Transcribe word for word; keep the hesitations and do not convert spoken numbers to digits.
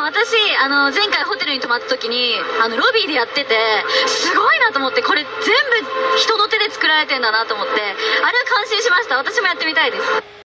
私あの前回ホテルに泊まった時にあのロビーでやっててすごいなと思って、これ全部人の手で作られてんだなと思って、あれは感心しました。私もやってみたいです。